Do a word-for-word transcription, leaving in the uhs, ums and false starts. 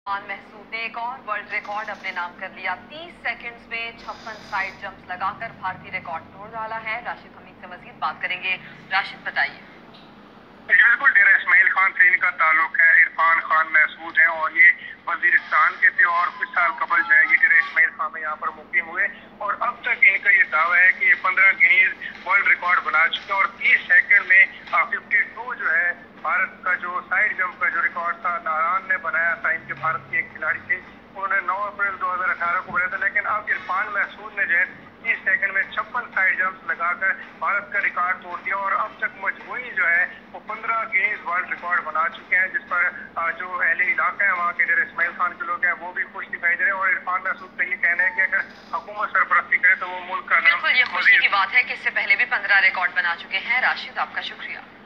महसूद ने एक और वर्ल्ड रिकॉर्ड अपने नाम कर लिया। तीस सेकंड्स में छप्पन साइड जंप्स लगाकर भारतीय रिकॉर्ड तोड़ डाला है। राशिद हमीद से मजीद बात करेंगे। राशिद बताइए। बिल्कुल, डेरा इस्माइल खान से इनका ताल्लुक है। इरफान खान महसूद हैं और ये वजीरिस्तान के थे और कुछ साल कबल जो है ये डेरा इस्माइल खान में यहाँ पर मुकीम हुए और अब तक इनका ये दावा है कि ये पंद्रह गिनीज वर्ल्ड रिकॉर्ड बना चुके हैं और तीस सेकंड में फिफ्टी टू जो है भारत का जो साइड जंप का जो रिकॉर्ड था नारायण ने बनाया था। इनके भारत के एक खिलाड़ी थे, उन्होंने नौ अप्रैल दो हजार अठारह को बनाया था, लेकिन अब इरफान महसूद ने जो है तीस सेकंड में छप्पन साइड जंप्स लगाकर भारत का रिकॉर्ड तोड़ दिया और अब तक मजमूई जो है वो पंद्रह गिनीज वर्ल्ड रिकॉर्ड बना चुके हैं, जिस पर जो अहले इलाका है वहाँ के डेरा इस्माइल खान के लोग हैं वो भी खुश दिखाई दे रहे हैं। और इरफान महसूद का ये कहना है कि अगर हुकूमत सरपरस्ती करे तो वो मुल्क का नाम। बिल्कुल, ये खुशी की बात है कि इससे पहले भी पंद्रह रिकॉर्ड बना चुके हैं। राशिद, आपका शुक्रिया।